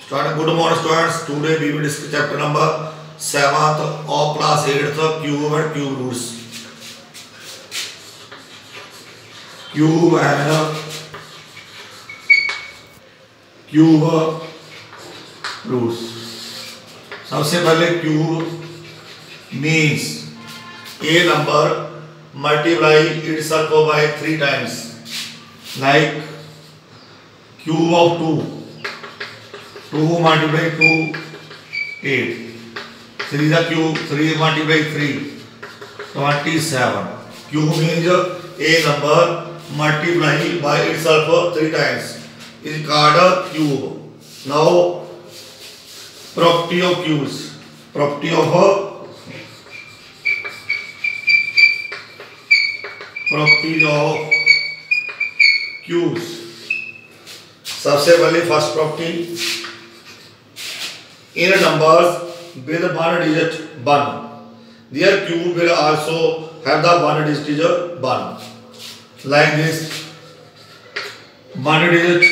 Start. Good morning, students. Today we will discuss chapter number 7th of class 8th, cube and cube roots. Cube and cube roots. सबसे पहले cube means a number multiply itself by 3 times, like cube of 2 multiply 2 8, 3 the cube, 3 multiply 3 27. Cube means a number multiply by itself 3 times is called a cube. Now property of cubes. Property of cubes. सबसे पहले first property, in numbers with one digit 1, their cube will also have the one digit 1, like this. One digit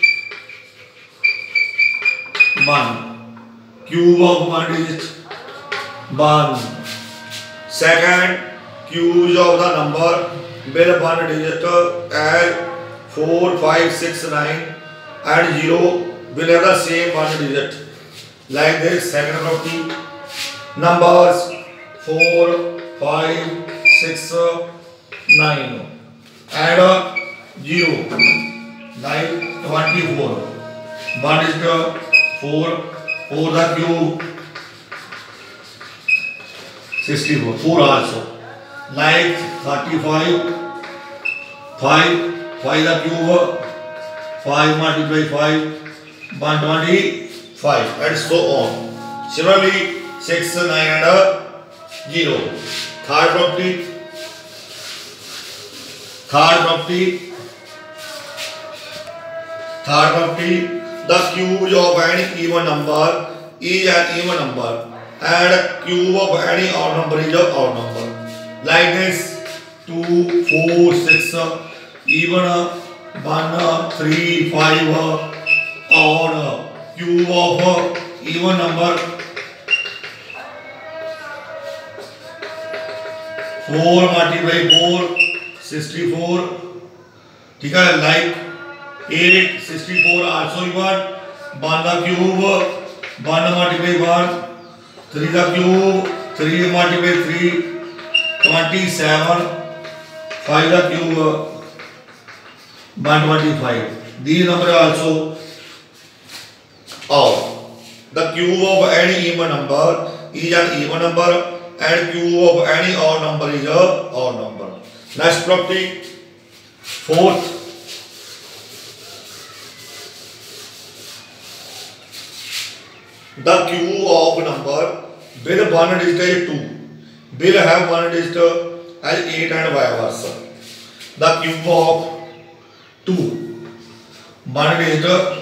1, cube of one digit 1. Second, cubes of the number with one digit as 4, 5, 6, 9 and 0 will have the same one digit, like this. Second property, numbers 4, 5, 6, 9 and 0, like 24. One is the 4 the cube 64, 4 also, like 35, 5 the cube 5 multiply 5 125, and so on. Similarly 6, 9 and 0. Third property, the cube of any even number is an even number and cube of any odd number is an odd number, like this. 2, 4, 6 even, 1, 3, 5 odd. Cube of even number 4 multiply 4 64, ठीक है, like 8 64 also even. 1 the cube 1 multiply 1, 3 the cube 3 multiply 3 27, 5 the cube 125. These numbers also odd. The cube of any even number is an even number and cube of any odd number is an odd number. Next property, fourth, the cube of number with one digit is 2 will have one digit as 8 and vice versa. The cube of 2, one digit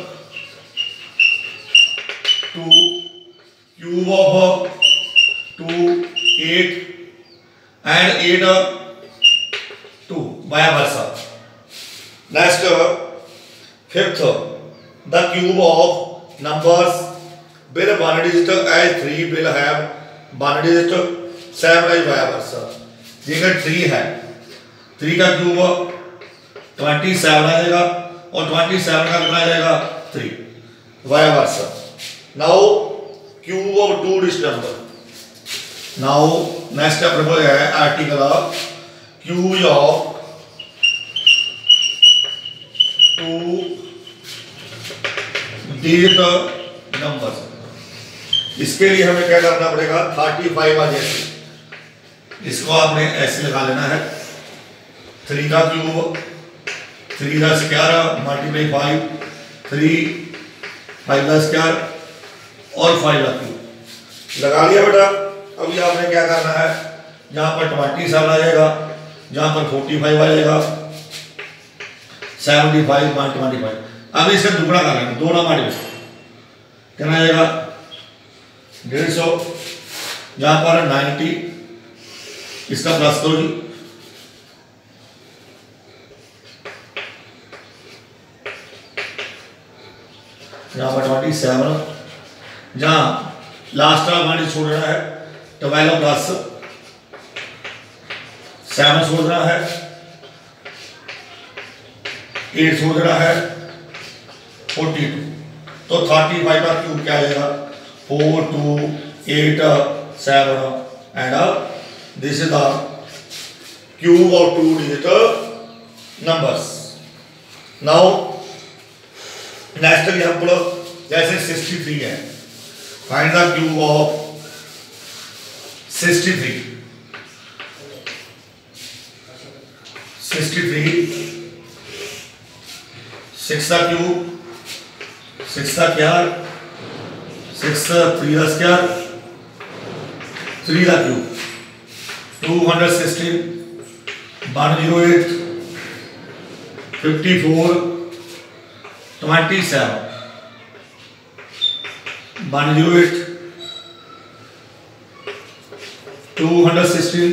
2, cube of 2 8 and 8 2, vice versa. Next, fifth, the cube of numbers with one digit as 3 will have one digit 7 as vice versa. जगह 3 है, 3 का cube 27 आ जाएगा और 27 का कितना आ जाएगा 3, vice versa. Now cube of 2 digit number. Now next step है article of cube of 2 digit numbers. इसके लिए हमें क्या करना पड़ेगा, 35 आ जाएगी, इसको आपने ऐसे लगा लेना है. 3 का क्यूब 3 का स्क्वायर मल्टीप्लाई 5, 3 5 का स्क्वायर और 5 का क्यूब लगा लिया बेटा. अभी आपने क्या करना है, जहां पर 27 आ जाएगा, जहां पर 45 आ जाएगा, 75 25. अब इसका दुगना कर लेंगे, 2 ना मल्टीप्लाई कितना आ जाएगा 150, जहां पर 90 इसका प्लस करो जी, यहाँ पर 27, जहाँ लास्ट वाला पॉइंट छोड़ रहा है 12 प्लस 7 छोड़ रहा है, 8 छोड़ रहा है 42, तो 35 का क्यूब क्या आएगा 4 2 8 7 and this is the cube of 2 digit numbers. Now next example, जैसे 63 है, फाइंड द क्यूब ऑफ 63। 63 6 का क्यूब, 6 का क्या, 6 3 का स्क्वायर, 3 का क्यूब, 216 108 54 27 108 216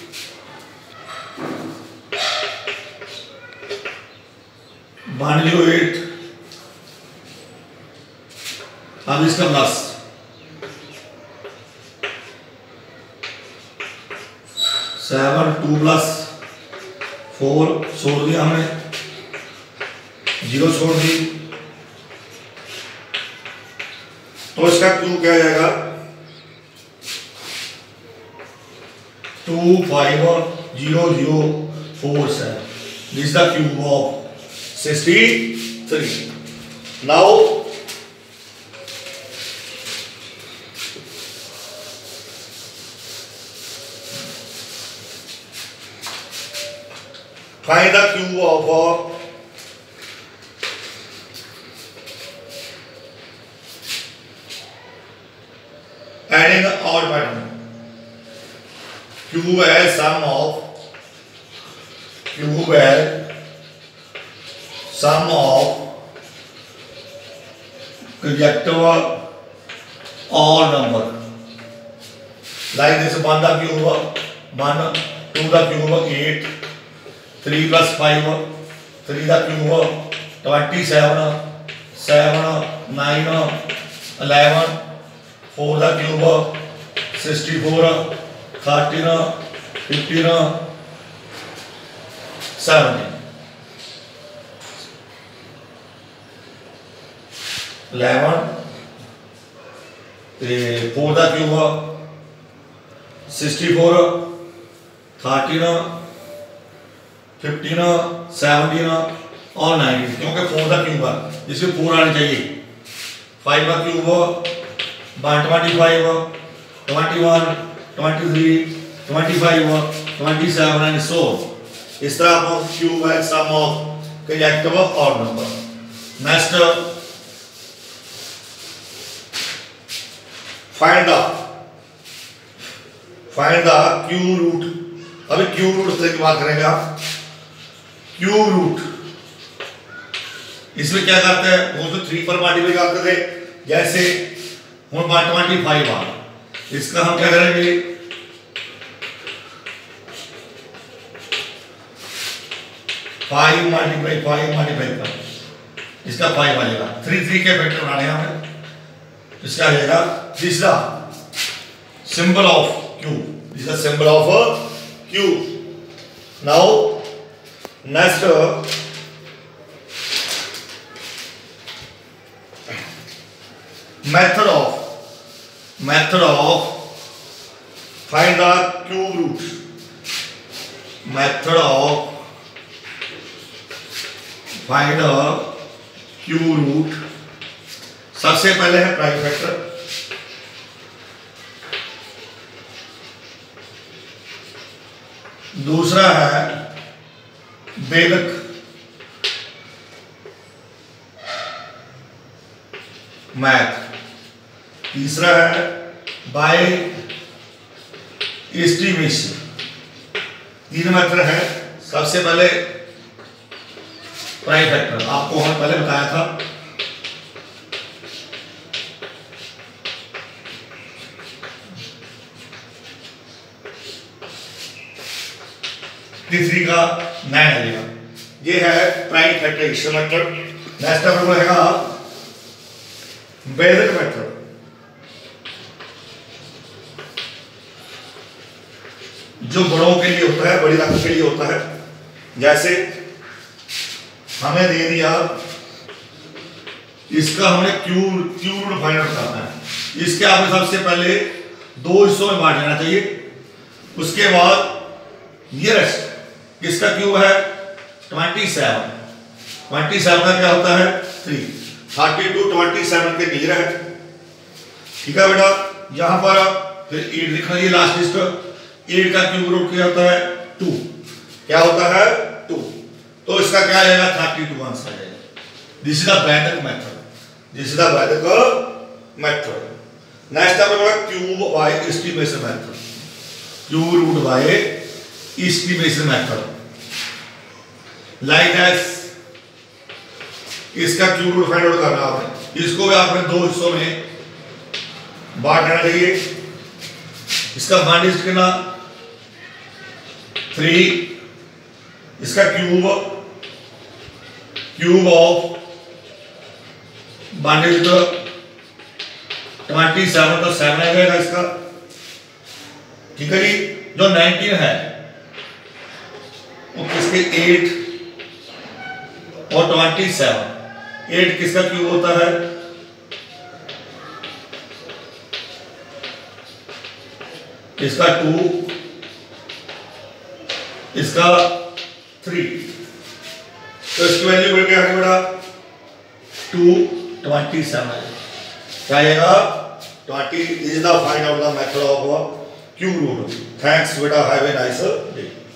108, अब इसका प्लस 7 2 प्लस 4 छोड़ दिया हमने, 0 छोड़ दी, तो इसका क्यूब क्या जाएगा 250047। This is the cube of 63। Now find the cube of adding the odd pattern. Cube as sum of projective odd number. Like this, 1 the cube 1, 2 the cube 8, 3 plus 5 3 the cube 27 7 9 11 4 the cube 64 13 15 17 11 4 the cube 64 13 15 17 और 19, क्योंकि 4 का cube है जिसमें 4 आने चाहिए। 5 का cube 125 21 23 25 27 and so इस तरह आप क्यूब है sum of collective odd number. Next find the cube root. अभी क्यूब रूट की बात करेंगे आप। क्यूब रूट इसमें क्या करते हैं, वो तो 3 पर मल्टीप्लाई करते थे, जैसे 125 आ, इसका हम क्या करेंगे 5 मल्टीप्लाई कर, इसका 5 आ जाएगा। 3 3 के फैक्टर बनाने हैं हमें, इसका आ जाएगा तीसरा symbol of cube, this is the symbol of cube. Now next method of find the cube root। method of find the cube root। सबसे पहले है प्राइम फैक्टर, दूसरा है बेलक, मैथ, तीसरा है बाय एस्टिमेशन। 3 मेथड है। सबसे पहले प्राइम फैक्टर, आपको हम पहले बताया था। तीसरी का 9 आ जाएगा। ये है prime factorisation method. Next number रहेगा वैदिक मेथड, जो बड़ों के लिए होता है, बड़ी रकम के लिए होता है। जैसे हमें दे दिया, इसका हमने क्यू रूट फाइंड आउट करना है। इसके आपने सबसे पहले दो हिस्सों में बांट लेना चाहिए। उसके बाद नियरेस्ट किसका क्यूब है 27, 27 का क्या होता है 3, 32 27 के नियर है। ठीक है बेटा, यहां पर फिर 8 लिखना, ये लास्ट लिस्ट 8 का क्यूब रूट क्या होता है 2, क्या होता है 2, तो इसका क्या आएगा 32 आंसर आएगा। This is the Vedic method, this is the Vedic method. Next आपका cube by estimation method, cube root by estimation method. Like that, इसका क्यूब रूट फाइंड आउट करना आपने, इसको भी आपने दो हिस्सों में बांट लेना चाहिए। इसका वन इज कितना 3, इसका क्यूब ऑफ वन इज 27 तो 7 आ जाएगा इसका। ठीक है जी, जो 19 है वो किसके 8 और 27, 8 किसका क्यूब होता है इसका 2, इसका 3, तो इसकी वैल्यू बढ़ गया बेटा 227 क्या आएगा 20 is the find out the method of cube root. Thanks बेटा, हैव ए नाइस डे।